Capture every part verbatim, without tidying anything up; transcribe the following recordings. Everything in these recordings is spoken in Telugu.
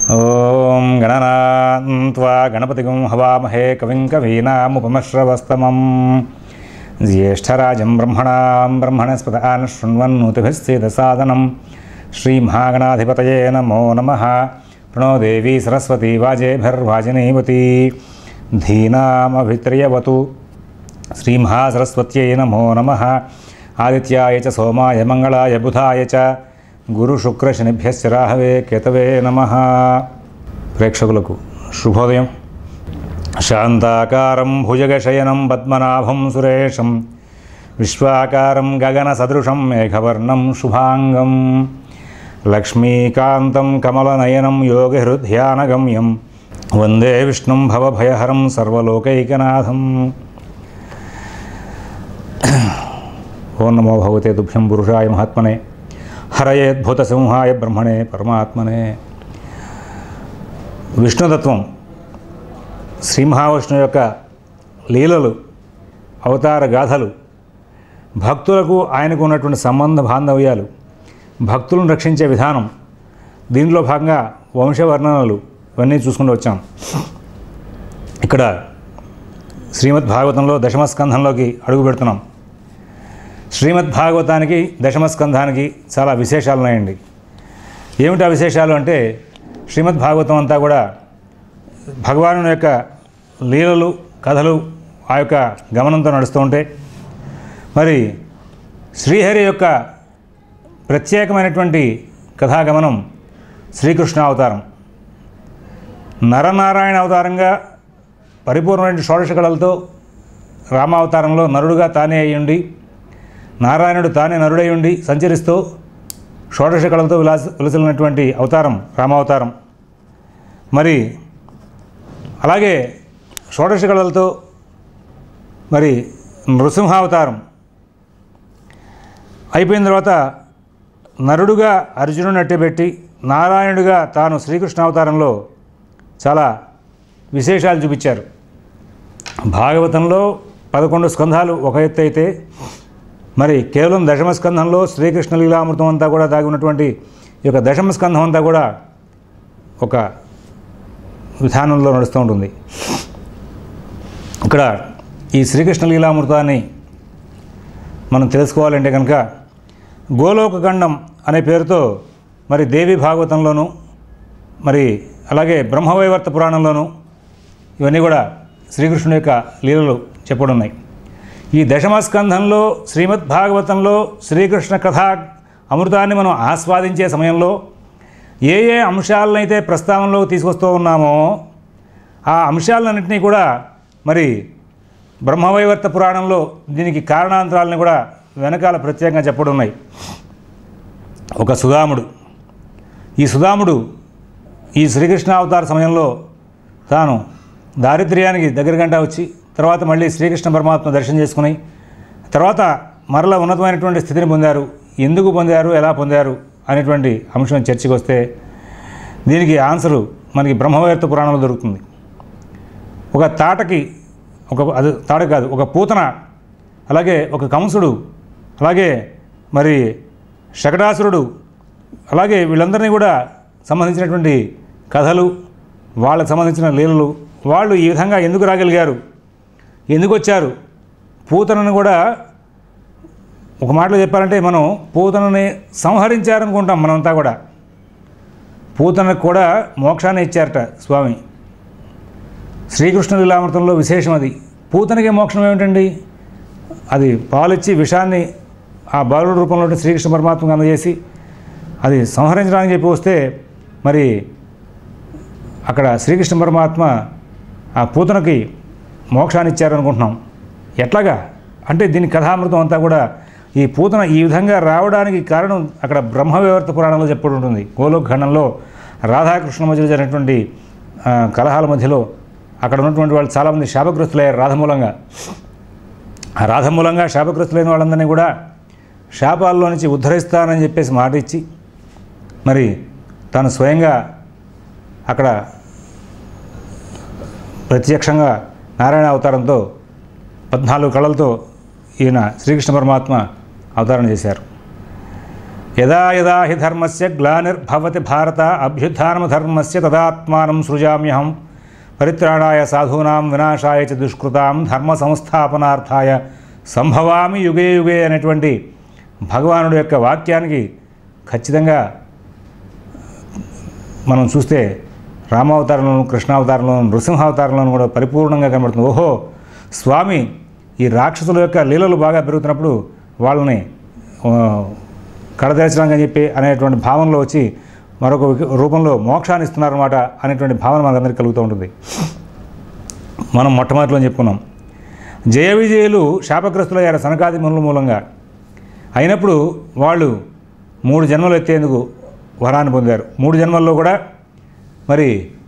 ఓం గణనాన్త్వా గణపతిగం హవామహే కవిం కవీనాముపమశ్రవస్తమం జ్యేష్ఠరాజం బ్రహ్మణాం బ్రహ్మణస్పదాన్ శృణ్వన్నోతిభిశ్చేదసాదనం శ్రీమహాగణాధిపతయే నమో నమః. ప్రణో దేవీ సరస్వతీ వాజేభిర్వాజినీవతి ధీనామభిత్రియవతు. శ్రీమహాసరస్వత్యై నమో నమః. ఆదిత్యాయ చ సోమాయ మంగళాయ బుధాయ చ గురు శుక్ర శనిభ్యశ్చ రాహవే కేతవే నమః. ప్రేక్షకులకు శుభోదయం. శాంతాకారం భుజగశయనం పద్మనాభం సురేశం విశ్వాకారం గగన సదృశం మేఘవర్ణం శుభాంగం లక్ష్మీకాంతం కమలనయనం యోగిహృధ్యానగమ్యం వందే విష్ణుం భవభయహరం సర్వలోకైకనాథం. ఓం నమో భగవతే తుభ్యం పురుషాయ మహాత్మనే హరయేద్భుత సింహాయ బ్రహ్మణే పరమాత్మనే. విష్ణుతత్వం, శ్రీ మహావిష్ణువు యొక్క లీలలు, అవతార గాథలు, భక్తులకు ఆయనకు ఉన్నటువంటి సంబంధ బాంధవ్యాలు, భక్తులను రక్షించే విధానం, దీనిలో భాగంగా వంశవర్ణనలు ఇవన్నీ చూసుకుంటూ వచ్చాం. ఇక్కడ శ్రీమద్ భాగవతంలో దశమస్కంధంలోకి అడుగు పెడుతున్నాం. శ్రీమద్ భాగవతానికి దశమస్కంధానికి చాలా విశేషాలు ఉన్నాయండి. ఏమిటి ఆ విశేషాలు అంటే, శ్రీమద్ భాగవతం అంతా కూడా భగవాను యొక్క లీలలు, కథలు ఆ యొక్క గమనంతో నడుస్తూ ఉంటే, మరి శ్రీహరి యొక్క ప్రత్యేకమైనటువంటి కథాగమనం శ్రీకృష్ణ అవతారం. నరనారాయణ అవతారంగా పరిపూర్ణమైన షోడశ కళలతో రామావతారంలో నరుడుగా తానే అయ్యుండి, నారాయణుడు తానే నరుడై ఉండి సంచరిస్తూ షోడశ కళలతో విలాస విలసిల్లినటువంటి అవతారం రామావతారం. మరి అలాగే షోడశ కళలతో మరి నృసింహావతారం అయిపోయిన తర్వాత నరుడుగా అర్జునుడిని అట్టబెట్టి నారాయణుడిగా తాను శ్రీకృష్ణ అవతారంలో చాలా విశేషాలు చూపించారు. భాగవతంలో పదకొండు స్కంధాలు ఒక ఎత్తు అయితే, మరి కేవలం దశమస్కంధంలో శ్రీకృష్ణ లీలామృతం అంతా కూడా దాగి ఉన్నటువంటి ఈ యొక్క దశమస్కంధం అంతా కూడా ఒక విధానంలో నడుస్తూ ఉంటుంది. ఇక్కడ ఈ శ్రీకృష్ణ లీలామృతాన్ని మనం తెలుసుకోవాలంటే కనుక గోలోకఖండం అనే పేరుతో మరి దేవి భాగవతంలోనూ, మరి అలాగే బ్రహ్మవైవర్త పురాణంలోనూ ఇవన్నీ కూడా శ్రీకృష్ణుని యొక్క లీలలు చెప్పడున్నాయి. ఈ దశమస్కంధంలో శ్రీమద్ భాగవతంలో శ్రీకృష్ణ కథా అమృతాన్ని మనం ఆస్వాదించే సమయంలో ఏ ఏ అంశాలనైతే ప్రస్తావనలో తీసుకొస్తూ ఉన్నామో ఆ అంశాలన్నింటినీ కూడా మరి బ్రహ్మవైవర్త పురాణంలో దీనికి కారణాంతరాలని కూడా వెనకాల ప్రత్యేకంగా చెప్పడున్నాయి. ఒక సుదాముడు, ఈ సుదాముడు ఈ శ్రీకృష్ణ అవతార సమయంలో తాను దారిద్ర్యానికి దగ్గరగంటా వచ్చి తర్వాత మళ్ళీ శ్రీకృష్ణ పరమాత్మ దర్శనం చేసుకుని తర్వాత మరలా ఉన్నతమైనటువంటి స్థితిని పొందారు. ఎందుకు పొందారు, ఎలా పొందారు అనేటువంటి అంశం చర్చకు వస్తే దీనికి ఆన్సరు మనకి బ్రహ్మవైవర్త పురాణంలో దొరుకుతుంది. ఒక తాటకి, ఒక అది తాట కాదు, ఒక పూతన, అలాగే ఒక కంసుడు, అలాగే మరి శకటాసురుడు, అలాగే వీళ్ళందరినీ కూడా సంబంధించినటువంటి కథలు, వాళ్ళకు సంబంధించిన లీలలు, వాళ్ళు ఈ విధంగా ఎందుకు రాగలిగారు, ఎందుకు వచ్చారు, పూతనను కూడా ఒక మాటలో చెప్పాలంటే మనం పూతనని సంహరించారనుకుంటాం మనంతా కూడా. పూతనకు కూడా మోక్షాన్ని ఇచ్చారట స్వామి. శ్రీకృష్ణ లీలామృతంలో విశేషం అది. పూతనకి మోక్షం ఏమిటండి, అది పాలిచ్చి విషాన్ని ఆ బాలుడి రూపంలో శ్రీకృష్ణ పరమాత్మకు అందజేసి అది సంహరించడానికి చెప్పి వస్తే మరి అక్కడ శ్రీకృష్ణ పరమాత్మ ఆ పూతనకి మోక్షాన్ని ఇచ్చారనుకుంటున్నాం. ఎట్లాగా అంటే దీని కథామృతం అంతా కూడా ఈ పూతన ఈ విధంగా రావడానికి కారణం అక్కడ బ్రహ్మవైవర్త పురాణంలో చెప్పబడి ఉంటుంది. గోలోకఖండంలో రాధాకృష్ణ మధ్యలో జరిగినటువంటి కలహాల మధ్యలో అక్కడ ఉన్నటువంటి వాళ్ళు చాలామంది శాపగ్రస్తులయ్యారు రాధమూలంగా. ఆ రాధమూలంగా శాపగ్రస్తులైన వాళ్ళందరినీ కూడా శాపాల్లో నుంచి ఉద్ధరిస్తానని చెప్పేసి మాట ఇచ్చి మరి తాను స్వయంగా అక్కడ ప్రత్యక్షంగా నారాయణ అవతారంతో పద్నాలుగు కళలతో ఈయన శ్రీకృష్ణ పరమాత్మ అవతారం చేశారు. యదా యదా హి ధర్మస్య గ్లానిర్భవతి భారత అభ్యుత్థానమధర్మస్య తదాత్మానం సృజామ్యహం పరిత్రాణాయ సాధూనాం వినాశాయ చ దుష్కృతాం ధర్మ సంస్థాపనార్థాయ సంభవామి యుగే యుగే అనేటువంటి భగవానుడి యొక్క వాక్యానికి ఖచ్చితంగా మనం చూస్తే రామావతారంలోను, కృష్ణావతారంలోను, నృసింహావతారంలోను కూడా పరిపూర్ణంగా కనబడుతుంది. ఓహో, స్వామి ఈ రాక్షసుల యొక్క లీలలు బాగా పెరుగుతున్నప్పుడు వాళ్ళని కడతీర్చడానికి అని చెప్పి అనేటువంటి భావనలో వచ్చి మరొక రూపంలో మోక్షాన్ని ఇస్తున్నారన్నమాట అనేటువంటి భావన మనందరికీ కలుగుతూ ఉంటుంది. మనం మొట్టమొదటిలో చెప్పుకున్నాం, జయ విజయులు శాపగ్రస్తులయ్యారు సనకాది మునుల మూలంగా. అయినప్పుడు వాళ్ళు మూడు జన్మలు ఎత్తేందుకు వరాన్ని పొందారు. మూడు జన్మల్లో కూడా మరి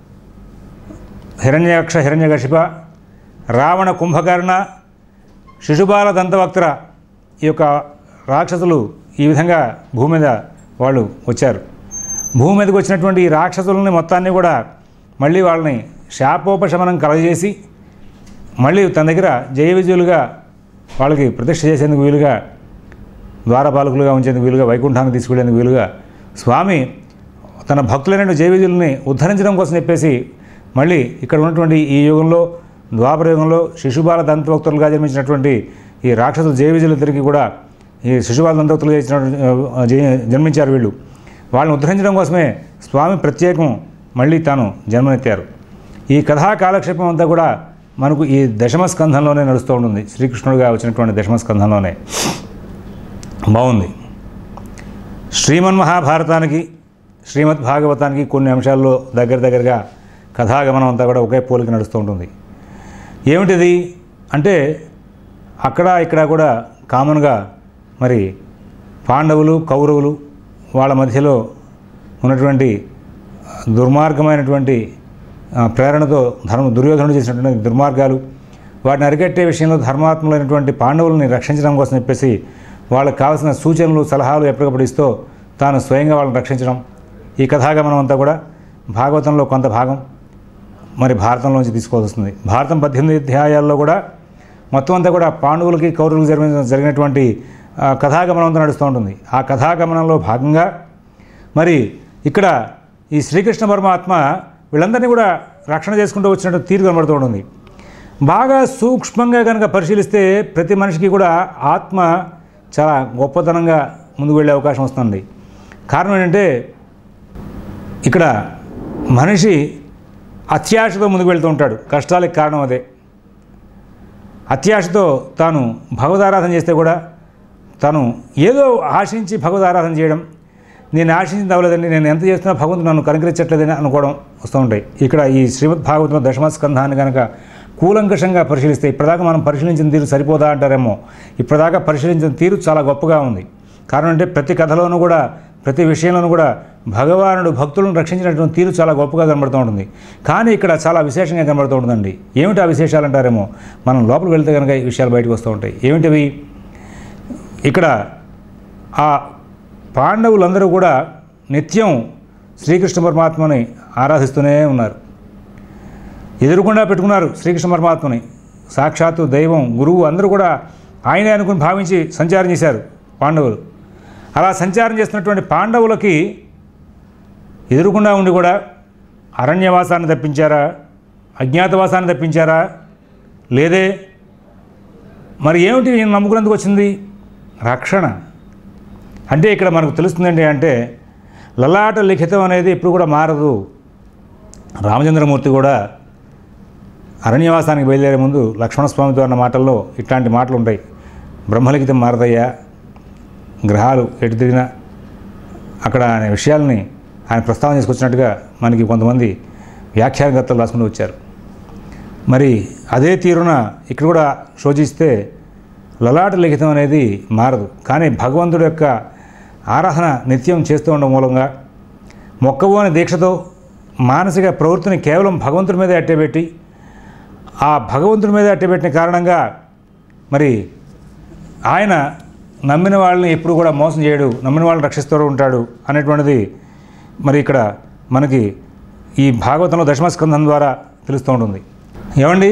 హిరణ్యాక్ష, హిరణ్యకశిప, రావణ, కుంభకర్ణ, శిశుపాల, దంతవక్త్ర ఈ యొక్క రాక్షసులు ఈ విధంగా భూమి మీద వాళ్ళు వచ్చారు. భూమి మీదకి వచ్చినటువంటి ఈ రాక్షసులని మొత్తాన్ని కూడా మళ్ళీ వాళ్ళని శాపోపశమనం కలగజేసి మళ్ళీ తన దగ్గర జయ విజయులుగా వాళ్ళకి ప్రతిష్ఠ చేసేందుకు వీలుగా, ద్వారపాలకులుగా ఉంచేందుకు వీలుగా, వైకుంఠానికి తీసుకెళ్లేందుకు వీలుగా స్వామి తన భక్తులైన జయ విజయుల్ని ఉద్ధరించడం కోసం చెప్పేసి మళ్ళీ ఇక్కడ ఉన్నటువంటి ఈ యుగంలో, ద్వాపర యుగంలో శిశుపాల దంతవక్తులుగా జన్మించినటువంటి ఈ రాక్షసులు జయ విజయులిద్దరికీ కూడా ఈ శిశుపాల దంతవక్తులుగా ఇచ్చిన జన్మించారు వీళ్ళు. వాళ్ళని ఉద్ధరించడం కోసమే స్వామి ప్రత్యేకం మళ్ళీ తాను జన్మనెత్తారు. ఈ కథా కాలక్షేపం అంతా కూడా మనకు ఈ దశమస్కంధంలోనే నడుస్తూ ఉంటుంది. శ్రీకృష్ణుడిగా వచ్చినటువంటి దశమస్కంధంలోనే బాగుంది. శ్రీమన్మహాభారతానికి, శ్రీమద్ భాగవతానికి కొన్ని అంశాల్లో దగ్గర దగ్గరగా కథాగమనం అంతా కూడా ఒకే పోలిక నడుస్తూ ఉంటుంది. ఏమిటిది అంటే అక్కడ ఇక్కడ కూడా కామన్గా మరి పాండవులు, కౌరవులు వాళ్ళ మధ్యలో ఉన్నటువంటి దుర్మార్గమైనటువంటి ప్రేరణతో ధర్మ దుర్యోధనుడు చేసినటువంటి దుర్మార్గాలు, వాటిని అరికట్టే విషయంలో ధర్మాత్ములైనటువంటి పాండవులని రక్షించడం కోసం చెప్పేసి వాళ్ళకి కావాల్సిన సూచనలు, సలహాలు ఎప్పటికప్పుడు ఇస్తూ తాను స్వయంగా వాళ్ళని రక్షించడం, ఈ కథాగమనం అంతా కూడా భాగవతంలో కొంత భాగం మరి భారతంలోంచి తీసుకోవాల్సి వస్తుంది. భారతం పద్దెనిమిది అధ్యాయాల్లో కూడా మొత్తం అంతా కూడా పాండవులకి, కౌరవులకి జరిగిన జరిగినటువంటి కథాగమనం అంతా నడుస్తూ ఉంటుంది. ఆ కథాగమనంలో భాగంగా మరి ఇక్కడ ఈ శ్రీకృష్ణ పరమాత్మ వీళ్ళందరినీ కూడా రక్షణ చేసుకుంటూ వచ్చినట్టు తీరు కనబడుతూ ఉంటుంది. బాగా సూక్ష్మంగా కనుక పరిశీలిస్తే ప్రతి మనిషికి కూడా ఆత్మ చాలా గొప్పతనంగా ముందుకు వెళ్ళే అవకాశం వస్తుంది. కారణం ఏంటంటే ఇక్కడ మనిషి అత్యాశతో ముందుకు వెళ్తూ ఉంటాడు. కష్టాలకు కారణం అదే. అత్యాశతో తాను భగవదారాధన చేస్తే కూడా తను ఏదో ఆశించి భగవదారాధన చేయడం, నేను ఆశించింది అవ్వలేదండి, నేను ఎంత చేస్తున్నా భగవంతుడు నన్ను కనుకరించట్లేదని అనుకోవడం వస్తూ ఉంటాయి. ఇక్కడ ఈ శ్రీమద్ భాగవతం దశమస్కంధాన్ని కనుక కూలంకషంగా పరిశీలిస్తే ఇప్పటిదాకా మనం పరిశీలించిన తీరు సరిపోదా అంటారేమో, ఇప్పటిదాకా పరిశీలించిన తీరు చాలా గొప్పగా ఉంది. కారణం అంటే ప్రతి కథలోనూ కూడా, ప్రతి విషయంలోనూ కూడా భగవానుడు భక్తులను రక్షించినటువంటి తీరు చాలా గొప్పగా కనబడుతూ ఉంటుంది. కానీ ఇక్కడ చాలా విశేషంగా కనబడుతూ ఉంటుందండి. ఏమిటి ఆ విశేషాలు అంటారేమో, మనం లోపలికి వెళ్తే కనుక ఈ విషయాలు బయటకు వస్తూ ఉంటాయి. ఏమిటివి? ఇక్కడ ఆ పాండవులందరూ కూడా నిత్యం శ్రీకృష్ణ పరమాత్మని ఆరాధిస్తూనే ఉన్నారు. ఎదురుకుండా పెట్టుకున్నారు శ్రీకృష్ణ పరమాత్మని. సాక్షాత్తు దైవం, గురువు అందరూ కూడా ఆయనే అనుకుని భావించి సంచారం చేశారు పాండవులు. అలా సంచారం చేస్తున్నటువంటి పాండవులకి ఎదురుకుండా ఉండి కూడా అరణ్యవాసాన్ని తప్పించారా, అజ్ఞాతవాసాన్ని తప్పించారా, లేదే మరి ఏమిటి ఈయన నమ్ముకునేందుకు వచ్చింది? రక్షణ. అంటే ఇక్కడ మనకు తెలుస్తుందండి అంటే లలాట లిఖితం అనేది ఎప్పుడు కూడా మారదు. రామచంద్రమూర్తి కూడా అరణ్యవాసానికి బయలుదేరే ముందు లక్ష్మణస్వామితో అన్న మాటల్లో ఇట్లాంటి మాటలు ఉంటాయి. బ్రహ్మలిఖితం మారదయ్యా, గ్రహాలు ఎటు తిరిగినా అక్కడ అనే విషయాలని ఆయన ప్రస్తావన చేసుకొచ్చినట్టుగా మనకి కొంతమంది వ్యాఖ్యానకర్తలు రాసుకుంటూ వచ్చారు. మరి అదే తీరున ఇక్కడ కూడా శోధిస్తే లలాట లిఖితం అనేది మారదు. కానీ భగవంతుడి యొక్క ఆరాధన నిత్యం చేస్తూ ఉండడం మూలంగా మొక్కవోని దీక్షతో మానసిక ప్రవృత్తిని కేవలం భగవంతుడి మీద అట్టేపెట్టి, ఆ భగవంతుడి మీద అట్టేపెట్టిన కారణంగా మరి ఆయన నమ్మిన వాళ్ళని ఎప్పుడు కూడా మోసం చేయడు, నమ్మిన వాళ్ళని రక్షిస్తూ ఉంటాడు అనేటువంటిది మరి ఇక్కడ మనకి ఈ భాగవతంలో దశమస్కంధం ద్వారా తెలుస్తూ ఉంటుంది. ఏమండి,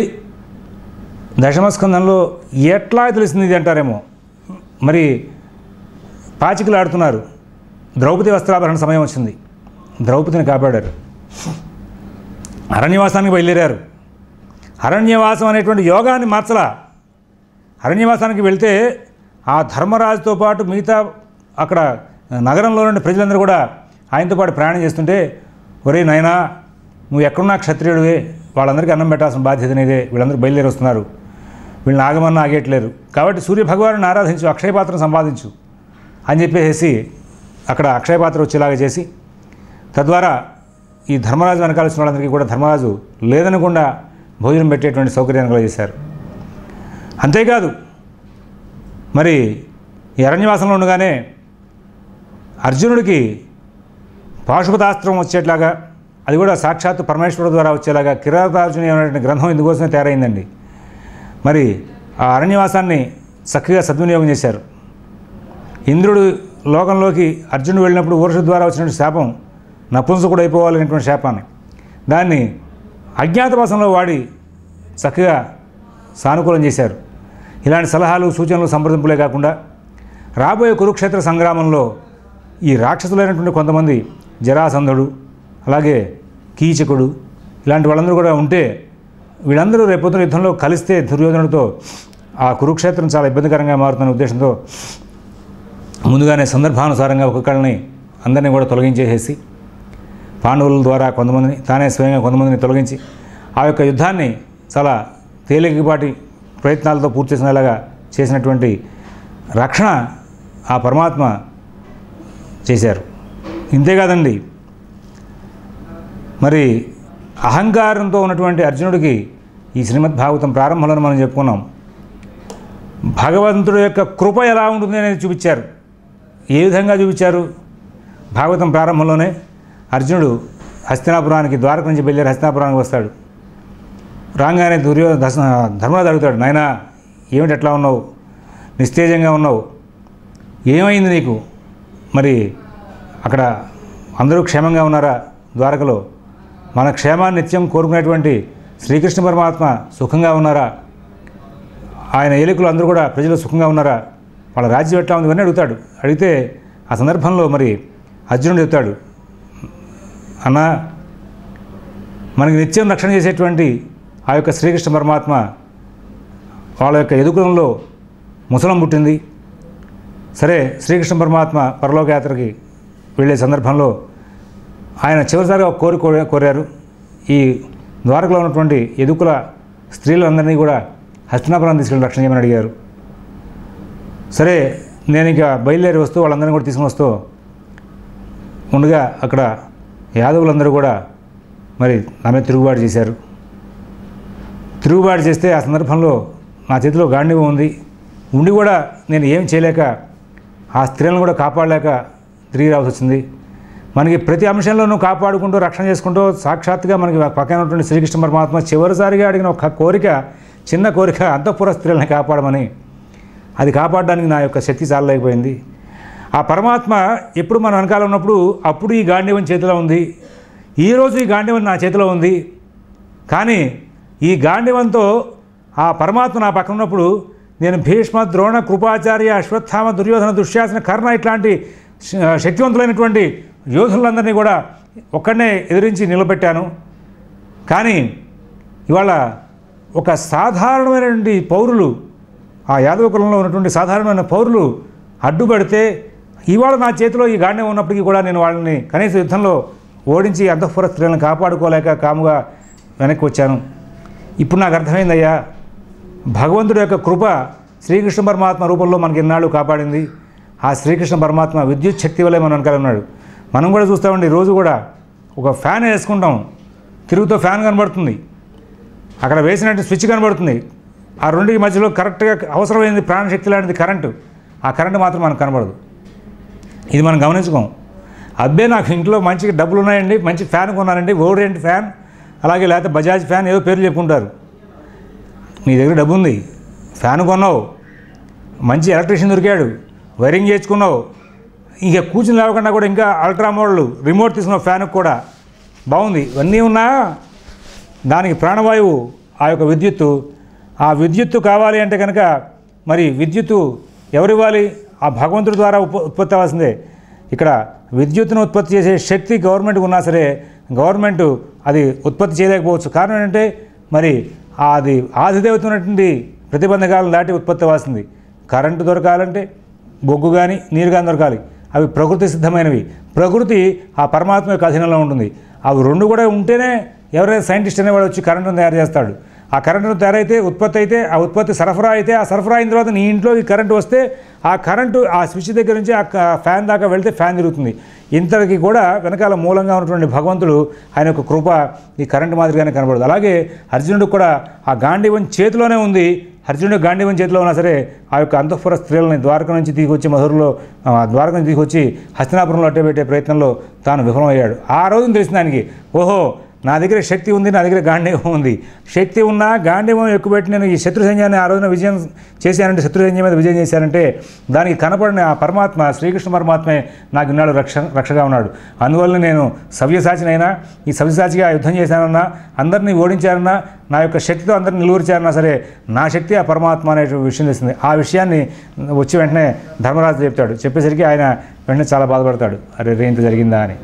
దశమస్కంధంలో ఎట్లా తెలిసింది ఇది అంటారేమో. మరి పాచికలు ఆడుతున్నారు, ద్రౌపది వస్త్రాభరణ సమయం వచ్చింది. ద్రౌపదిని కాపాడారు. అరణ్యవాసానికి బయలుదేరారు. అరణ్యవాసం అనేటువంటి యోగాన్ని మార్చలా. అరణ్యవాసానికి వెళ్తే ఆ ధర్మరాజుతో పాటు మిగతా అక్కడ నగరంలో నుండి ప్రజలందరూ కూడా ఆయనతో పాటు ప్రయాణం చేస్తుంటే, ఒరే నాయనా, నువ్వు ఎక్కడున్నా క్షత్రియుడివే, వాళ్ళందరికీ అన్నం పెట్టాల్సిన బాధ్యత నీదే, వీళ్ళందరూ బయలుదేరి వస్తున్నారు, వీళ్ళని ఆగమన్నా ఆగేయట్లేరు, కాబట్టి సూర్యభగవాను ఆరాధించు, అక్షయపాత్రను సంపాదించు అని చెప్పేసి అక్కడ అక్షయపాత్ర వచ్చేలాగా చేసి, తద్వారా ఈ ధర్మరాజు వెనకాల వచ్చిన వాళ్ళందరికీ కూడా ధర్మరాజు లేదనకుండా భోజనం పెట్టేటువంటి సౌకర్యాన్ని కలగజేశారు. అంతేకాదు, మరి ఈ అరణ్యవాసంలో ఉండగానే అర్జునుడికి పాశుపతాస్త్రం వచ్చేట్లాగా, అది కూడా సాక్షాత్తు పరమేశ్వరుడు ద్వారా వచ్చేలాగా కిరాతార్జుని అనేటువంటి గ్రంథం ఇందుకోసమే తయారైందండి. మరి ఆ అరణ్యవాసాన్ని చక్కగా సద్వినియోగం చేశారు. ఇంద్రుడు లోకంలోకి అర్జునుడు వెళ్ళినప్పుడు ఊర్ష ద్వారా వచ్చినటువంటి శాపం నపుంసకుడు అయిపోవాలనేటువంటి శాపాన్ని, దాన్ని అజ్ఞాతవాసంలో వాడి చక్కగా సానుకూలం చేశారు. ఇలాంటి సలహాలు, సూచనలు, సంప్రదింపులే కాకుండా రాబోయే కురుక్షేత్ర సంగ్రామంలో ఈ రాక్షసులైనటువంటి కొంతమంది జరాసంధుడు, అలాగే కీచకుడు, ఇలాంటి వాళ్ళందరూ కూడా ఉంటే వీళ్ళందరూ రేపొద్దున యుద్ధంలో కలిస్తే దుర్యోధనుడితో ఆ కురుక్షేత్రం చాలా ఇబ్బందికరంగా మారుతున్న ఉద్దేశంతో ముందుగానే సందర్భానుసారంగా ఒక్కొక్కళ్ళని అందరినీ కూడా తొలగించేసేసి, పాండవుల ద్వారా కొంతమందిని, తానే స్వయంగా కొంతమందిని తొలగించి ఆ యొక్క యుద్ధాన్ని చాలా తేలికపాటి ప్రయత్నాలతో పూర్తి చేసినలాగా చేసినటువంటి రక్షణ ఆ పరమాత్మ చేశారు. ఇంతేకాదండి, మరి అహంకారంతో ఉన్నటువంటి అర్జునుడికి ఈ శ్రీమద్ భాగవతం ప్రారంభంలో మనం చెప్పుకున్నాం, భగవంతుడి యొక్క కృప ఎలా ఉంటుంది అనేది చూపించారు. ఏ విధంగా చూపించారు? భాగవతం ప్రారంభంలోనే అర్జునుడు హస్తినాపురానికి, ద్వారక నుంచి బయలుదేరి హస్తినాపురానికి వస్తాడు. రాగానే దుర్యో దశ ధర్మరాజు అడుగుతాడు, నాయనా ఏమిటి ఎట్లా ఉన్నావు, నిస్తేజంగా ఉన్నావు, ఏమైంది నీకు, మరి అక్కడ అందరూ క్షేమంగా ఉన్నారా, ద్వారకలో మన క్షేమాన్ని నిత్యం కోరుకునేటువంటి శ్రీకృష్ణ పరమాత్మ సుఖంగా ఉన్నారా, ఆయన ఏలికలు అందరూ కూడా ప్రజలు సుఖంగా ఉన్నారా, వాళ్ళ రాజ్యం ఎట్లా ఉంది, ఇవన్నీ అడుగుతాడు. అడిగితే ఆ సందర్భంలో మరి అర్జునుడు చెప్తాడు, అన్న మనకి నిత్యం రక్షణ చేసేటువంటి ఆ యొక్క శ్రీకృష్ణ పరమాత్మ వాళ్ళ యొక్క ఎదుగుదలలో ముసలం పుట్టింది. సరే, శ్రీకృష్ణ పరమాత్మ పరలోకయాత్రకి వెళ్ళే సందర్భంలో ఆయన చివరిసారిగా ఒక కోరి కోరారు, ఈ ద్వారకలో ఉన్నటువంటి ఎదుకుల స్త్రీలందరినీ కూడా హస్తినాపురం తీసుకెళ్ళి రక్షణ చేయమని అడిగారు. సరే, నేను ఇక బయలుదేరి వస్తూ వాళ్ళందరినీ కూడా తీసుకుని వస్తూ ఉండగా అక్కడ యాదవులందరూ కూడా మరి నా మీద తిరుగుబాటు చేశారు. తిరుగుబాటు చేస్తే ఆ సందర్భంలో నా చేతిలో గాంధీవం ఉంది, ఉండి కూడా నేను ఏం చేయలేక ఆ స్త్రీలను కూడా కాపాడలేక తిరిగి రావాల్సి వచ్చింది. మనకి ప్రతి అంశంలోనూ కాపాడుకుంటూ రక్షణ చేసుకుంటూ సాక్షాత్తుగా మనకి పక్కన ఉన్నటువంటి శ్రీకృష్ణ పరమాత్మ చివరిసారిగా అడిగిన ఒక కోరిక, చిన్న కోరిక, అంతఃపుర స్త్రీలను కాపాడమని. అది కాపాడడానికి నా యొక్క శక్తి చాలలేకపోయింది. ఆ పరమాత్మ ఎప్పుడు మన వెనకాల ఉన్నప్పుడు అప్పుడు ఈ గాంధీవం చేతిలో ఉంది, ఈరోజు ఈ గాంధీవం నా చేతిలో ఉంది. కానీ ఈ గాంధీవంతో ఆ పరమాత్మ నా పక్కన ఉన్నప్పుడు నేను భీష్మ, ద్రోణ, కృపాచార్య, అశ్వత్థామ, దుర్యోధన, దుశ్శాసన, కర్ణ ఇట్లాంటి శక్తివంతులైనటువంటి యోధులందరినీ కూడా ఒక్కడనే ఎదిరించి నిలబెట్టాను. కానీ ఇవాళ ఒక సాధారణమైనటువంటి పౌరులు, ఆ యాదవ కులంలో ఉన్నటువంటి సాధారణమైన పౌరులు అడ్డుపడితే ఇవాళ నా చేతిలో ఈ గాంధీవం ఉన్నప్పటికీ కూడా నేను వాళ్ళని కనీస యుద్ధంలో ఓడించి అంతఃపుర స్త్రీలను కాపాడుకోలేక కాముగా వెనక్కి వచ్చాను. ఇప్పుడు నాకు అర్థమైందయ్యా, భగవంతుడి యొక్క కృప శ్రీకృష్ణ పరమాత్మ రూపంలో మనకి ఎన్నాళ్ళు కాపాడింది. ఆ శ్రీకృష్ణ పరమాత్మ విద్యుత్ శక్తి వల్లే మన వెనకాల ఉన్నాడు. మనం కూడా చూస్తామండి, రోజు కూడా ఒక ఫ్యాన్ వేసుకుంటాం, తిరుగుతో ఫ్యాన్ కనబడుతుంది, అక్కడ వేసినట్టు స్విచ్ కనబడుతుంది, ఆ రెండింటి మధ్యలో కరెక్ట్గా అవసరమైనది ప్రాణశక్తి లాంటిది కరెంటు, ఆ కరెంటు మాత్రం మనకు కనబడదు. ఇది మనం గమనించుకోం. అబ్బే నాకు ఇంట్లో మంచి డబ్బులు ఉన్నాయండి, మంచి ఫ్యాన్ కొన్నానండి, ఓరియంట్ ఫ్యాన్, అలాగే లేకపోతే బజాజ్ ఫ్యాన్, ఏదో పేర్లు చెప్పుకుంటారు. నీ దగ్గర డబ్బు ఉంది, ఫ్యాన్ కొన్నావు, మంచి ఎలక్ట్రీషియన్ దొరికాడు, వైరింగ్ చేసుకున్నావు, ఇంకా కూర్చుని లేవకుండా కూడా ఇంకా అల్ట్రా మోడల్ రిమోట్ తీసుకున్నావు, ఫ్యాన్కి కూడా బాగుంది, ఇవన్నీ ఉన్నా దానికి ప్రాణవాయువు ఆ యొక్క విద్యుత్తు. ఆ విద్యుత్తు కావాలి అంటే కనుక మరి విద్యుత్తు ఎవరివ్వాలి? ఆ భగవంతుడి ద్వారా ఉప్ ఉత్పత్తి అవ్వాల్సిందే. ఇక్కడ విద్యుత్తును ఉత్పత్తి చేసే శక్తి గవర్నమెంట్కి ఉన్నా సరే గవర్నమెంట్ అది ఉత్పత్తి చేయలేకపోవచ్చు. కారణం ఏంటంటే మరి అది ఆదిదేవత ఉన్నటువంటి ప్రతిబంధకాలను దాటి ఉత్పత్తి అవ్వాల్సింది. కరెంటు దొరకాలంటే బొగ్గు కానీ నీరు కానీ దొరకాలి. అవి ప్రకృతి సిద్ధమైనవి. ప్రకృతి ఆ పరమాత్మ యొక్క అధీనంలో ఉంటుంది. అవి రెండు కూడా ఉంటేనే ఎవరైనా సైంటిస్ట్ అనేవాడు వచ్చి కరెంటును తయారు చేస్తాడు. ఆ కరెంటును తయారైతే ఉత్పత్తి అయితే ఆ ఉత్పత్తి సరఫరా అయితే ఆ సరఫరా అయిన తర్వాత నీ ఇంట్లోకి కరెంటు వస్తే ఆ కరెంటు ఆ స్విచ్ దగ్గర నుంచి ఆ ఫ్యాన్ దాకా వెళ్తే ఫ్యాన్ తిరుగుతుంది. ఇంతటికి కూడా వెనకాల మూలంగా ఉన్నటువంటి భగవంతుడు ఆయన యొక్క కృప ఈ కరెంటు మాదిరిగానే కనబడదు. అలాగే అర్జునుడికి కూడా ఆ గాంధీవం చేతిలోనే ఉంది. అర్జునుడు గాంధీవం చేతిలో ఉన్నా సరే ఆ యొక్క అంతఃపుర స్త్రీలని ద్వారక నుంచి తీసుకొచ్చి మధురలో ద్వారక నుంచి తీసుకొచ్చి హస్తినాపురంలో అట్టబెట్టే ప్రయత్నంలో తాను విఫలమయ్యాడు. ఆ రోజున తెలిసిన దానికి ఓహో నా దగ్గర శక్తి ఉంది, నా దగ్గర గాంధీవం ఉంది. శక్తి ఉన్నా గాంధీవం ఎక్కువబెట్టి నేను ఈ శత్రు సైన్యాన్ని ఆ రోజున విజయం చేశానంటే శత్రు సైన్యం మీద విజయం చేశానంటే దానికి కనపడిన ఆ పరమాత్మ శ్రీకృష్ణ పరమాత్మే నాకు ఇన్నాడు రక్ష రక్షగా ఉన్నాడు. అందువల్ల నేను సవ్యసాచినైనా ఈ సవ్యసాచిగా యుద్ధం చేశానన్నా అందరినీ ఓడించానన్నా నా యొక్క శక్తితో అందరిని నిలువరిచారన్నా సరే నా శక్తి ఆ పరమాత్మ అనే విషయం తెలిసింది. ఆ విషయాన్ని వచ్చి వెంటనే ధర్మరాజు చెప్తాడు. చెప్పేసరికి ఆయన వెంటనే చాలా బాధపడతాడు. అరే రే ఇంత జరిగిందా అని.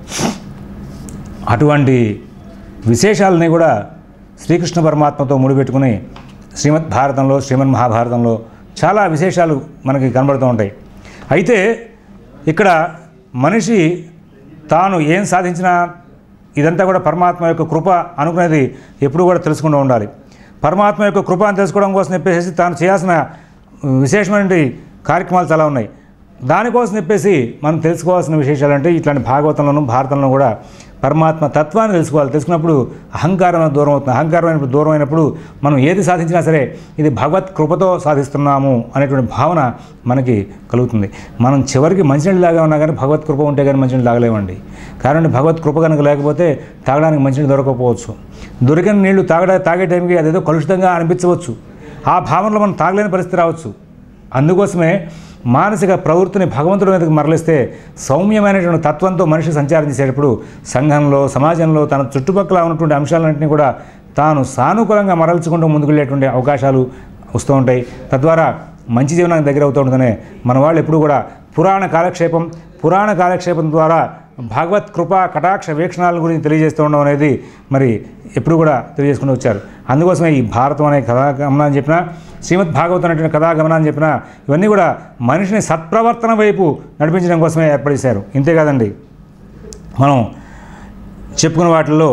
అటువంటి విశేషాలని కూడా శ్రీకృష్ణ పరమాత్మతో ముడిపెట్టుకుని శ్రీమద్ భారతంలో శ్రీమద్ మహాభారతంలో చాలా విశేషాలు మనకి కనబడుతూ ఉంటాయి. అయితే ఇక్కడ మనిషి తాను ఏం సాధించినా ఇదంతా కూడా పరమాత్మ యొక్క కృప అనుకునేది ఎప్పుడు కూడా తెలుసుకుంటూ ఉండాలి. పరమాత్మ యొక్క కృప అని తెలుసుకోవడం కోసం చెప్పేసి తాను చేయాల్సిన విశేషమైన కార్యక్రమాలు చాలా ఉన్నాయి. దానికోసం చెప్పేసి మనం తెలుసుకోవాల్సిన విశేషాలు అంటే ఇట్లాంటి భాగవతంలోనూ భారతంలో కూడా పరమాత్మ తత్వాన్ని తెలుసుకోవాలి. తెలుసుకున్నప్పుడు అహంకారం దూరం అవుతుంది. అహంకారం అయినప్పుడు దూరం అయినప్పుడు మనం ఏది సాధించినా సరే ఇది భగవత్ కృపతో సాధిస్తున్నాము అనేటువంటి భావన మనకి కలుగుతుంది. మనం చివరికి మంచినీళ్ళలాగా ఉన్నా కానీ భగవత్ కృప ఉంటే కానీ మంచినీళ్ళు తాగలేమండి. కారణం భగవత్ కృప కనుక లేకపోతే తాగడానికి మంచినీళ్ళు దొరకకపోవచ్చు. దొరికిన నీళ్లు తాగడా తాగే టైంకి అదేదో కలుషితంగా అనిపించవచ్చు. ఆ భావనలో మనం తాగలేని పరిస్థితి రావచ్చు. అందుకోసమే మానసిక ప్రవృత్తిని భగవంతుడి మీదకి మరలిస్తే సౌమ్యమైనటువంటి తత్వంతో మనిషి సంచారం చేసేటప్పుడు సంఘంలో సమాజంలో తన చుట్టుపక్కల ఉన్నటువంటి అంశాలన్నింటినీ కూడా తాను సానుకూలంగా మరల్చుకుంటూ ముందుకు వెళ్ళేటువంటి అవకాశాలు వస్తూ ఉంటాయి. తద్వారా మంచి జీవనానికి దగ్గర అవుతూ ఉంటుందనే మన వాళ్ళు ఎప్పుడు కూడా పురాణ కాలక్షేపం పురాణ కాలక్షేపం ద్వారా భగవత్ కృప కటాక్ష వీక్షణాల గురించి తెలియజేస్తూ ఉండడం అనేది మరి ఎప్పుడు కూడా తెలియజేసుకుంటూ వచ్చారు. అందుకోసమే ఈ భారతం అనే కథాగమనం అని చెప్పినా శ్రీమద్ భాగవతం అనేటువంటి కథాగమనం అని చెప్పినా ఇవన్నీ కూడా మనిషిని సత్ప్రవర్తన వైపు నడిపించడం కోసమే ఏర్పడేశారు. ఇంతే కాదండి, మనం చెప్పుకున్న వాటిల్లో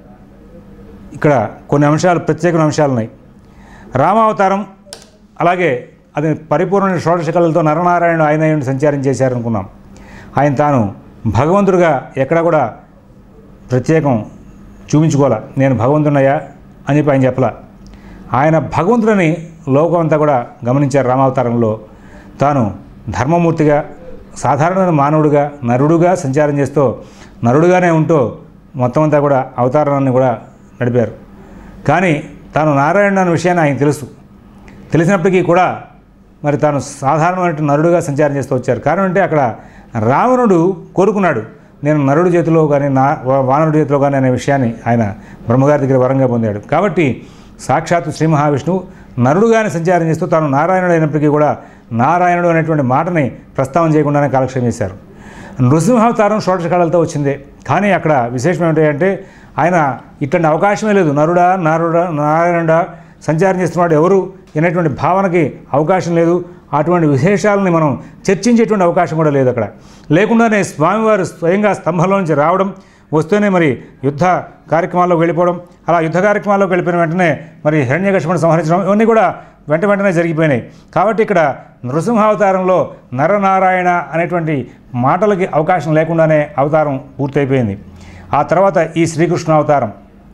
ఇక్కడ కొన్ని అంశాలు ప్రత్యేకమైన అంశాలు ఉన్నాయి. రామావతారం అలాగే అది పరిపూర్ణ షోడశ కళలతో నరనారాయణుడు ఆయన సంచారం చేశారనుకున్నాం. ఆయన తాను భగవంతుడిగా ఎక్కడ కూడా ప్రత్యేకం చూపించుకోవాలా నేను భగవంతుడయ్యా అని చెప్పి ఆయన చెప్పలా. ఆయన భగవంతుడిని లోకం అంతా కూడా గమనించారు. రామావతారంలో తాను ధర్మమూర్తిగా సాధారణమైన మానవుడిగా నరుడుగా సంచారం చేస్తూ నరుడుగానే ఉంటూ మొత్తం అంతా కూడా అవతారాన్ని కూడా నడిపారు. కానీ తాను నారాయణుడు అనే విషయాన్ని ఆయన తెలుసు. తెలిసినప్పటికీ కూడా మరి తాను సాధారణమైన నరుడుగా సంచారం చేస్తూ వచ్చారు. కారణం అంటే అక్కడ రావణుడు కోరుకున్నాడు నేను నరుడి చేతిలో కానీ నా వానరుడి చేతిలో కానీ అనే విషయాన్ని ఆయన బ్రహ్మగారి దగ్గర వరంగా పొందాడు. కాబట్టి సాక్షాత్తు శ్రీ మహావిష్ణువు నరుడుగానే సంచారం చేస్తూ తాను నారాయణుడు అయినప్పటికీ కూడా నారాయణుడు అనేటువంటి మాటని ప్రస్తావన చేయకుండానే కాలక్షేపం చేశారు. నృసింహావతారం షోడశ కళలతో వచ్చిందే. కానీ అక్కడ విశేషం ఏమిటంటే ఆయన ఇట్లాంటి అవకాశమే లేదు. నరుడా నారుడా నారాయణుడా సంచారం చేస్తున్నవాడు ఎవరు అనేటువంటి భావనకి అవకాశం లేదు. అటువంటి విశేషాలని మనం చర్చించేటువంటి అవకాశం కూడా లేదు. అక్కడ లేకుండానే స్వామివారు స్వయంగా స్తంభంలో నుంచి రావడం వస్తూనే మరి యుద్ధ కార్యక్రమాల్లోకి వెళ్ళిపోవడం, అలా యుద్ధ కార్యక్రమాల్లోకి వెళ్ళిపోయిన వెంటనే మరి హిరణ్యకశిపుని సంహరించడం ఇవన్నీ కూడా వెంట వెంటనే జరిగిపోయినాయి. కాబట్టి ఇక్కడ నృసింహావతారంలో నరనారాయణ అనేటువంటి మాటలకి అవకాశం లేకుండానే అవతారం పూర్తయిపోయింది. ఆ తర్వాత ఈ శ్రీకృష్ణ అవతారం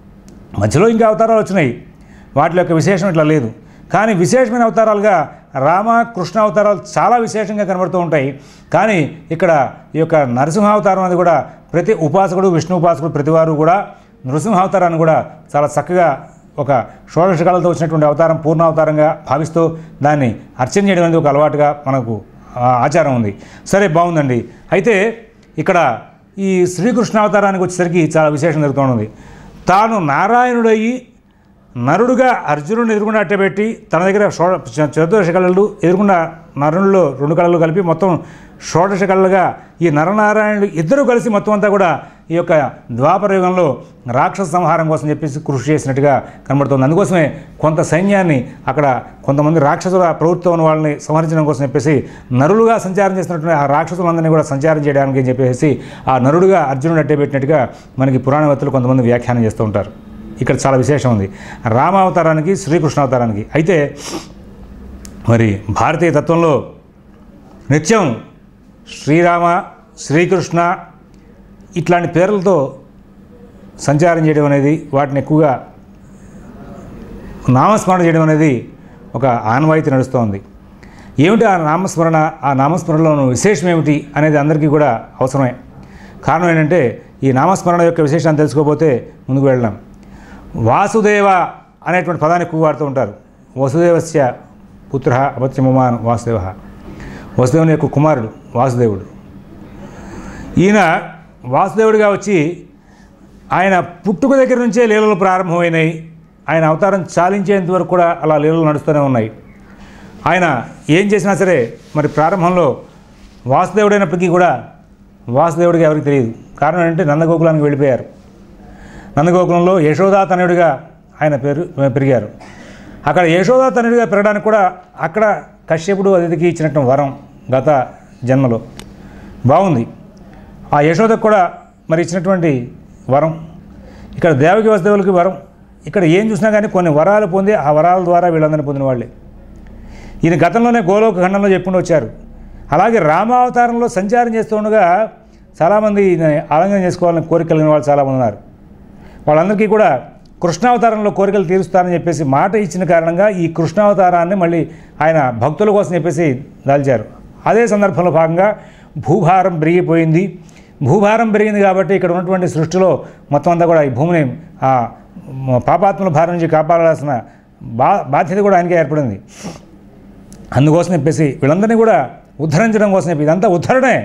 మధ్యలో ఇంకా అవతారాలు వచ్చినాయి. వాటి యొక్క విశేషం ఇట్లా లేదు. కానీ విశేషమైన అవతారాలుగా రామ కృష్ణ అవతారాలు చాలా విశేషంగా కనబడుతూ ఉంటాయి. కానీ ఇక్కడ ఈ యొక్క నరసింహావతారం అనేది కూడా ప్రతి ఉపాసకుడు విష్ణు ఉపాసకుడు ప్రతివారు కూడా నృసింహావతారాన్ని కూడా చాలా చక్కగా ఒక షోడశ కళలతో వచ్చినటువంటి అవతారం పూర్ణావతారంగా భావిస్తూ దాన్ని అర్చన చేయడం అనేది ఒక అలవాటుగా మనకు ఆచారం ఉంది. సరే, బాగుందండి. అయితే ఇక్కడ ఈ శ్రీకృష్ణ అవతారానికి వచ్చేసరికి చాలా విశేషం జరుగుతుంది. తాను నారాయణుడయ్యి నరుడుగా అర్జునుడిని ఎదురుకుండా అట్టబెట్టి తన దగ్గర షో చతుర్దశ కళలు ఎదురుకుండా నరునిలో రెండు కళలు కలిపి మొత్తం షోడశ కళలుగా ఈ నరనారాయణుడు ఇద్దరూ కలిసి మొత్తం అంతా కూడా ఈ యొక్క ద్వాపర యుగంలో రాక్షస సంహారం కోసం చెప్పేసి కృషి చేసినట్టుగా కనబడుతుంది. అందుకోసమే కొంత సైన్యాన్ని అక్కడ కొంతమంది రాక్షసుల ప్రవృత్తి ఉన్న వాళ్ళని సంహరించడం కోసం చెప్పేసి నరులుగా సంచారం చేసినటువంటి ఆ రాక్షసులందరినీ కూడా సంచారం చేయడానికి అని చెప్పేసి ఆ నరుడుగా అర్జునుడు అట్టే పెట్టినట్టుగా మనకి పురాణవేత్తలు కొంతమంది వ్యాఖ్యానం చేస్తూ ఉంటారు. ఇక్కడ చాలా విశేషం ఉంది రామావతారానికి శ్రీకృష్ణావతారానికి. అయితే మరి భారతీయ తత్వంలో నిత్యం శ్రీరామ శ్రీకృష్ణ ఇట్లాంటి పేర్లతో సంచారం చేయడం అనేది, వాటిని ఎక్కువగా నామస్మరణ చేయడం అనేది ఒక ఆనవాయితీ నడుస్తోంది. ఏమిటి ఆ నామస్మరణ, ఆ నామస్మరణలో విశేషం ఏమిటి అనేది అందరికీ కూడా అవసరమే. కారణం ఏంటంటే ఈ నామస్మరణ యొక్క విశేషాన్ని తెలుసుకోకపోతే ముందుకు వెళ్ళాం. వాసుదేవ అనేటువంటి పదాన్ని ఎక్కువ వాడుతూ ఉంటారు. వసుదేవస్య పుత్ర అపత్యమమాన్ వాసుదేవ, వసుదేవుని యొక్క కుమారుడు వాసుదేవుడు. ఈయన వాసుదేవుడిగా వచ్చి ఆయన పుట్టుక దగ్గర నుంచే లీలలు ప్రారంభమైనాయి. ఆయన అవతారం చాలించేంత వరకు కూడా అలా లీలలు నడుస్తూనే ఉన్నాయి. ఆయన ఏం చేసినా సరే మరి ప్రారంభంలో వాసుదేవుడైనప్పటికీ కూడా వాసుదేవుడిగా ఎవరికి తెలియదు. కారణం ఏంటంటే నందగోకులానికి వెళ్ళిపోయారు. నందగోకులంలో యశోదా తనయుడిగా ఆయన పేరు పెరిగారు. అక్కడ యశోదా తనయుడిగా పెరగడానికి కూడా అక్కడ కశ్యపుడు అతిథికి ఇచ్చినటువంటి వరం గత జన్మలో బాగుంది. ఆ యశోదకు కూడా మరి ఇచ్చినటువంటి వరం, ఇక్కడ దేవకి వసుదేవులకి వరం. ఇక్కడ ఏం చూసినా కానీ కొన్ని వరాలు పొంది ఆ వరాల ద్వారా వీళ్ళందరినీ పొందిన వాళ్ళే. ఈయన గతంలోనే గోలోక ఖండంలో చెప్పుకుంటూ వచ్చారు. అలాగే రామావతారంలో సంచారం చేస్తూ ఉండగా చాలామంది ఆలింగనం చేసుకోవాలని కోరిక కలిగిన వాళ్ళు చాలామంది ఉన్నారు. వాళ్ళందరికీ కూడా కృష్ణావతారంలో కోరికలు తీరుస్తారని చెప్పేసి మాట ఇచ్చిన కారణంగా ఈ కృష్ణావతారాన్ని మళ్ళీ ఆయన భక్తుల కోసం చెప్పేసి దాల్చారు. అదే సందర్భంలో భాగంగా భూభారం పెరిగిపోయింది. భూభారం పెరిగింది కాబట్టి ఇక్కడ ఉన్నటువంటి సృష్టిలో మొత్తం అంతా కూడా ఈ భూమిని ఆ పాపాత్మల భారం నుంచి కాపాడాల్సిన బా బాధ్యత కూడా ఆయనకే ఏర్పడింది. అందుకోసం చెప్పేసి వీళ్ళందరినీ కూడా ఉద్ధరించడం కోసం చెప్పి ఇదంతా ఉద్ధరణే.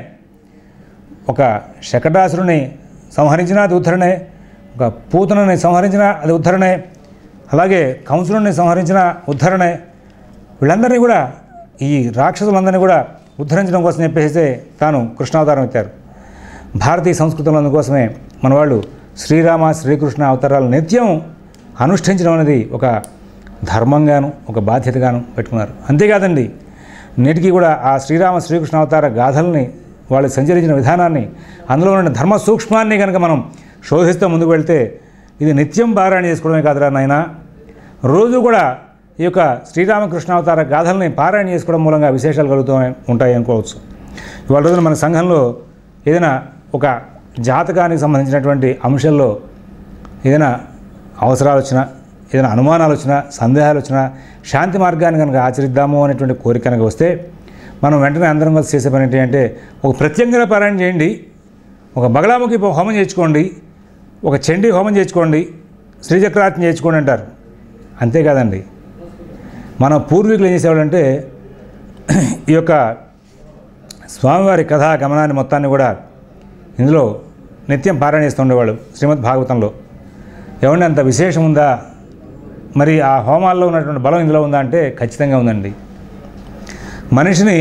ఒక శకటాసురుని సంహరించినా అది ఉద్ధరణే, ఒక పూతనని సంహరించిన అది ఉద్ధరణే, అలాగే కంసుని సంహరించిన ఉద్ధరణే. వీళ్ళందరినీ కూడా ఈ రాక్షసులందరినీ కూడా ఉద్ధరించడం కోసం చెప్పేసి తాను కృష్ణావతారం ఎత్తారు. భారతీయ సంస్కృతంలో అందుకోసమే మన వాళ్ళు శ్రీరామ శ్రీకృష్ణ అవతారాలు నిత్యం అనుష్ఠించడం అనేది ఒక ధర్మంగాను ఒక బాధ్యతగాను పెట్టుకున్నారు. అంతేకాదండి, నేటికి కూడా ఆ శ్రీరామ శ్రీకృష్ణ అవతార గాథల్ని వాళ్ళు సంచరించిన విధానాన్ని, అందులో ఉన్న ధర్మ సూక్ష్మాన్ని కనుక మనం శోధిస్తూ ముందుకు వెళ్తే ఇది నిత్యం పారాయణ చేసుకోవడమే కాదురా నాయన, రోజు కూడా ఈ యొక్క శ్రీరామకృష్ణావతార గాథల్ని పారాయణ చేసుకోవడం మూలంగా విశేషాలు కలుగుతూ ఉంటాయి అనుకోవచ్చు. ఇవాళ రోజున మన సంఘంలో ఏదైనా ఒక జాతకానికి సంబంధించినటువంటి అంశాల్లో ఏదైనా అవసరాలు వచ్చినా, ఏదైనా అనుమానాలు వచ్చినా, సందేహాలు వచ్చినా శాంతి మార్గాన్ని కనుక ఆచరిద్దాము అనేటువంటి కోరిక కనుక వస్తే మనం వెంటనే అందరం కలిసి చేసే పని ఏంటి అంటే ఒక ప్రత్యంగర పారాయణ చేయండి, ఒక బగలాముఖి హోమం చేయించుకోండి, ఒక చండీ హోమం చేయించుకోండి, శ్రీచక్రార్చన చేయించుకోండి అంటారు. అంతేకాదండి, మన పూర్వీకులు ఏం చేసేవాళ్ళంటే ఈ యొక్క స్వామివారి కథా గమనాన్ని మొత్తాన్ని కూడా ఇందులో నిత్యం పారాయణ చేస్తూ ఉండేవాళ్ళు. శ్రీమద్ భాగవతంలో ఏమంటే అంత విశేషం ఉందా, మరి ఆ హోమాల్లో ఉన్నటువంటి బలం ఇందులో ఉందా అంటే ఖచ్చితంగా ఉందండి. మనిషిని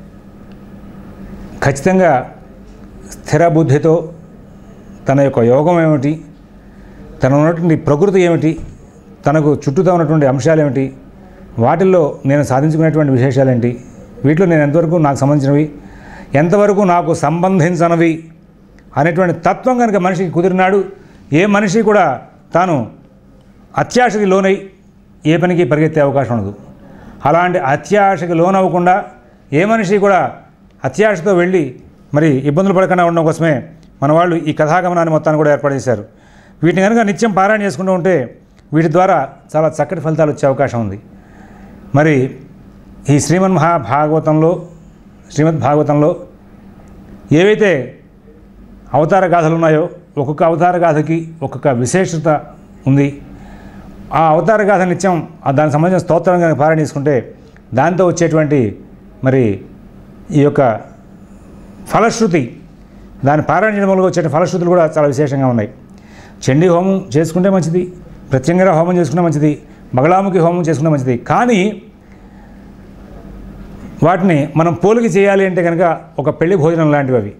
ఖచ్చితంగా స్థిర బుద్ధితో తన యొక్క యోగం ఏమిటి, తన ఉన్నటువంటి ప్రకృతి ఏమిటి, తనకు చుట్టూతో ఉన్నటువంటి అంశాలు ఏమిటి, వాటిల్లో నేను సాధించుకునేటువంటి విశేషాలు ఏంటి, వీటిలో నేను ఎంతవరకు నాకు సంబంధించినవి, ఎంతవరకు నాకు సంబంధించనవి అనేటువంటి తత్వం కనుక మనిషికి కుదిరినాడు, ఏ మనిషి కూడా తాను అత్యాశకి లోనై ఏ పనికి పరిగెత్తే అవకాశం ఉండదు. అలాంటి అత్యాశకి లోనవ్వకుండా ఏ మనిషి కూడా అత్యాశతో వెళ్ళి మరి ఇబ్బందులు పడకుండా ఉండడం కోసమే మన వాళ్ళు ఈ కథాగమనాన్ని మొత్తాన్ని కూడా ఏర్పాటు చేశారు. వీటిని కనుక నిత్యం పారాయణ చేసుకుంటూ ఉంటే వీటి ద్వారా చాలా చక్కటి ఫలితాలు వచ్చే అవకాశం ఉంది. మరి ఈ శ్రీమన్ మహాభాగవతంలో శ్రీమద్ భాగవతంలో ఏవైతే అవతార గాథలు ఉన్నాయో ఒక్కొక్క అవతార గాథకి ఒక్కొక్క విశేషత ఉంది. ఆ అవతార గాథ నిత్యం దానికి సంబంధించిన స్తోత్రం కనుక పారాయణ చేసుకుంటే దాంతో వచ్చేటువంటి మరి ఈ యొక్క ఫలశ్రుతి, దాన్ని పారాయణ చేయడం వల్ల వచ్చే ఫలశ్రుతులు కూడా చాలా విశేషంగా ఉన్నాయి. చండీ హోమం చేసుకుంటే మంచిది, ప్రత్యంగర హోమం చేసుకుంటే మంచిది, బగలాముఖి హోమం చేసుకుంటే మంచిది. కానీ వాటిని మనం పోలిక చేయాలి అంటే కనుక ఒక పెళ్లి భోజనం లాంటివి అవి.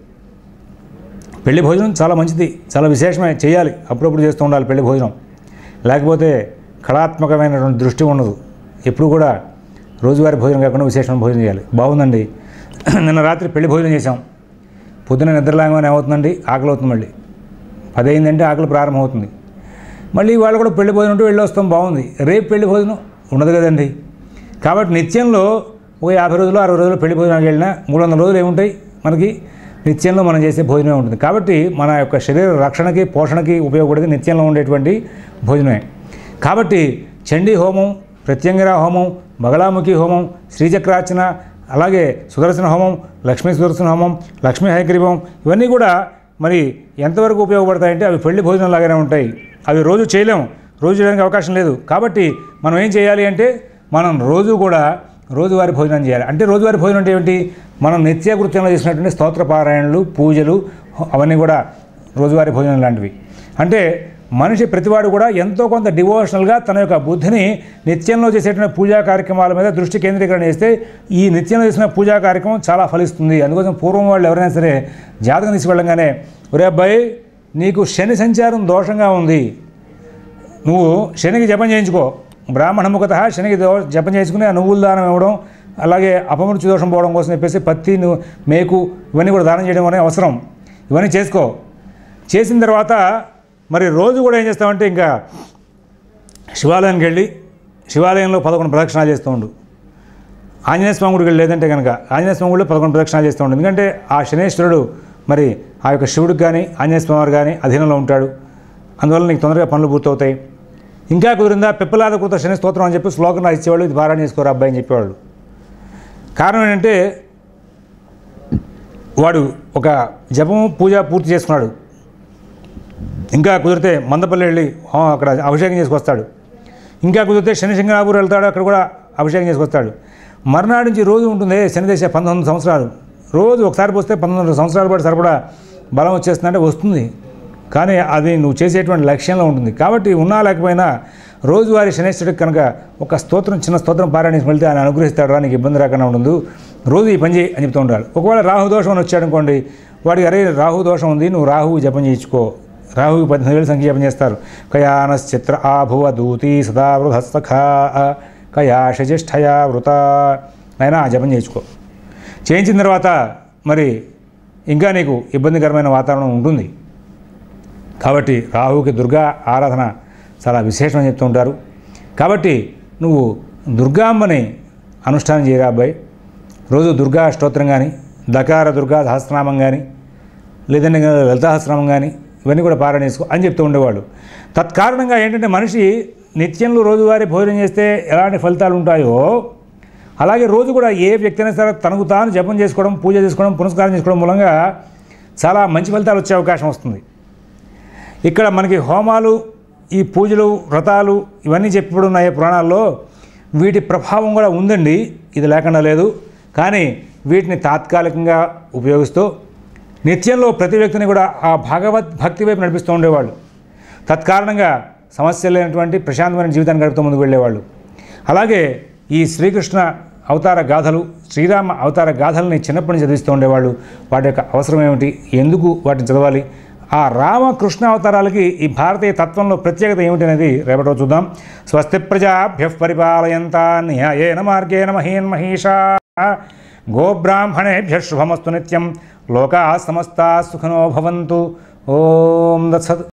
పెళ్లి భోజనం చాలా మంచిది, చాలా విశేషమే, చేయాలి, అప్పుడప్పుడు చేస్తూ ఉండాలి పెళ్లి భోజనం. లేకపోతే కళాత్మకమైనటువంటి దృష్టి ఉండదు. ఎప్పుడు కూడా రోజువారీ భోజనం కాకుండా విశేషమైన భోజనం చేయాలి. బాగుందండి, నిన్న రాత్రి పెళ్లి భోజనం చేసాం, పొద్దున నిద్రలాగానే అవుతుందండి, ఆకలి అవుతుంది, మళ్ళీ పది అయిందంటే ఆకలి ప్రారంభమవుతుంది, మళ్ళీ వాళ్ళు కూడా పెళ్లి భోజనం ఉంటూ వెళ్ళి వస్తాం, బాగుంది, రేపు పెళ్లి భోజనం ఉండదు కదండి. కాబట్టి నిత్యంలో ఒక యాభై రోజులు అరవై రోజులు పెళ్లి భోజనానికి వెళ్ళినా మూడు వందల రోజులు ఏముంటాయి మనకి, నిత్యంలో మనం చేసే భోజనమే ఉంటుంది. కాబట్టి మన యొక్క శరీర రక్షణకి పోషణకి ఉపయోగపడేది నిత్యంలో ఉండేటువంటి భోజనమే. కాబట్టి చండీ హోమం, ప్రత్యంగిర హోమం, బగలాముఖి హోమం, శ్రీచక్రార్చన, అలాగే సుదర్శన హోమం, లక్ష్మీ సుదర్శన హోమం, లక్ష్మీ హయగ్రీవం, ఇవన్నీ కూడా మరి ఎంతవరకు ఉపయోగపడతాయంటే అవి పెళ్లి భోజనం లాగానే ఉంటాయి. అవి రోజు చేయలేము, రోజు చేయడానికి అవకాశం లేదు. కాబట్టి మనం ఏం చేయాలి అంటే మనం రోజు కూడా రోజువారీ భోజనం చేయాలి. అంటే రోజువారీ భోజనం అంటే ఏమిటి, మనం నిత్యకృత్యంలో చేసినటువంటి స్తోత్ర పారాయణలు, పూజలు, అవన్నీ కూడా రోజువారీ భోజనం లాంటివి. అంటే మనిషి ప్రతివాడు కూడా ఎంతో కొంత డివోషనల్గా తన యొక్క బుద్ధిని నిత్యంలో చేసేటువంటి పూజా కార్యక్రమాల మీద దృష్టి కేంద్రీకరణ చేస్తే ఈ నిత్యంలో చేసిన పూజా కార్యక్రమం చాలా ఫలిస్తుంది. అందుకోసం పూర్వం వాళ్ళు ఎవరైనా సరే జాతకం తీసి వెళ్ళంగానే, ఒరే అబ్బాయి నీకు శని సంచారం దోషంగా ఉంది, నువ్వు శనికి జపం చేయించుకో, బ్రాహ్మణముఖత శనికి దో జపం చేసుకుని ఆ నువ్వుల దానం ఇవ్వడం, అలాగే అపమృత్యు దోషం పోవడం కోసం చెప్పేసి పత్తి మేకు ఇవన్నీ కూడా దానం చేయడం అనే అవసరం, ఇవన్నీ చేసుకో. చేసిన తర్వాత మరి రోజు కూడా ఏం చేస్తామంటే ఇంకా శివాలయానికి వెళ్ళి శివాలయంలో పదకొండు ప్రదక్షిణాలు చేస్తూ ఉండు. ఆంజనేయ స్వామి గుడికి వెళ్ళి లేదంటే కనుక ఆంజనేయ స్వామి గుడిలో పదకొండు ప్రదక్షిణాలు చేస్తూ ఉండు. ఎందుకంటే ఆ శనేశ్వరుడు మరి ఆ యొక్క శివుడికి కానీ ఆంజనేయ స్వామి వారు కానీ అధీనంలో ఉంటాడు. అందువల్ల నీకు తొందరగా పనులు పూర్తవుతాయి. ఇంకా కుదిరిందా పిప్పలాద కృత శని స్తోత్రం అని చెప్పి శ్లోకం ఇచ్చేవాళ్ళు, ఇది పారాయణ చేసుకోరు అబ్బాయి అని చెప్పేవాళ్ళు. కారణం ఏంటంటే వాడు ఒక జపము పూజ పూర్తి చేసుకున్నాడు, ఇంకా కుదిరితే మందపల్లి వెళ్ళి అక్కడ అభిషేకం చేసుకొస్తాడు, ఇంకా కుదిరితే శని సింగనాపూర్ వెళ్తాడు, అక్కడ కూడా అభిషేకం చేసుకొస్తాడు. మర్నాడు నుంచి రోజు ఉంటుంది శనిదశ పంతొమ్మిది సంవత్సరాలు, రోజు ఒకసారి పోస్తే పంతొమ్మిది సంవత్సరాల పాటు సరిపడా బలం వచ్చేస్తుందంటే వస్తుంది, కానీ అది నువ్వు చేసేటువంటి లక్ష్యంలో ఉంటుంది. కాబట్టి ఉన్నా లేకపోయినా రోజువారీ శనేశ్వరుడికి కనుక ఒక స్తోత్రం, చిన్న స్తోత్రం పారాయణ వెళ్తే ఆయన అనుగ్రహిస్తాడు, రా నీకు ఇబ్బంది రాకుండా ఉండదు, రోజు ఈ పని చేయి అని చెప్తూ ఉంటాడు. ఒకవేళ రాహుదోషం అని వచ్చాడనుకోండి, వాడికి అరే రాహు దోషం ఉంది, నువ్వు రాహువు జపం చేయించుకో, రాహుకి పద్దెనిమిది వేలు సంఖ్య జపం చేస్తారు. కయానశ్చిత్ర ఆభువ దూతి సదా వృధస్తఖా కయాషజిష్ఠయా వృత అయినా జపం చేయించుకో. చేయించిన తర్వాత మరి ఇంకా నీకు ఇబ్బందికరమైన వాతావరణం ఉంటుంది. కాబట్టి రాహుకి దుర్గా ఆరాధన చాలా విశేషమని చెప్తూ ఉంటారు. కాబట్టి నువ్వు దుర్గామ్మని అనుష్ఠానం చేయరా అబ్బాయి, రోజు దుర్గా స్తోత్రం కానీ, దకార దుర్గా సహస్రనామం కానీ, లేదంటే లలితా సహస్రనామం కానీ ఇవన్నీ కూడా పారాయణ చేసుకో అని చెప్తూ ఉండేవాళ్ళు. తత్కారణంగా ఏంటంటే మనిషి నిత్యంలో రోజువారీ భోజనం చేస్తే ఎలాంటి ఫలితాలు ఉంటాయో అలాగే రోజు కూడా ఏ వ్యక్తి అయినా సరే తనకు తాను జపం చేసుకోవడం, పూజ చేసుకోవడం, పునస్కారం చేసుకోవడం మూలంగా చాలా మంచి ఫలితాలు వచ్చే అవకాశం వస్తుంది. ఇక్కడ మనకి హోమాలు, ఈ పూజలు, వ్రతాలు ఇవన్నీ చెప్పబడి ఉన్నాయి పురాణాల్లో, వీటి ప్రభావం కూడా ఉందండి, ఇది లేకుండా లేదు. కానీ వీటిని తాత్కాలికంగా ఉపయోగిస్తూ నిత్యంలో ప్రతి వ్యక్తిని కూడా ఆ భగవద్ భక్తి వైపు నడిపిస్తూ ఉండేవాళ్ళు. తత్కారణంగా సమస్య లేనటువంటి ప్రశాంతమైన జీవితాన్ని గడుపుతూ ముందుకు వెళ్ళేవాళ్ళు. అలాగే ఈ శ్రీకృష్ణ అవతార గాథలు, శ్రీరామ అవతార గాథల్ని చిన్నప్పటి నుంచి చదివిస్తూ ఉండేవాళ్ళు. వాటి యొక్క అవసరం ఏమిటి, ఎందుకు వాటిని చదవాలి, ఆ రామకృష్ణ అవతారాలకి ఈ భారతీయ తత్వంలో ప్రత్యేకత ఏమిటి అనేది రేపటి రోజు చూద్దాం. స్వస్తి ప్రజాభ్యః పరిపాలయంతాన్ న్యాయేన మార్గేణ మహీన్ మహీషా గోబ్రాహ్మణేభ్యః శుభమస్తు నిత్యం లోకాః సమస్తాః సుఖినో భవంతు. ఓం దత్సత్.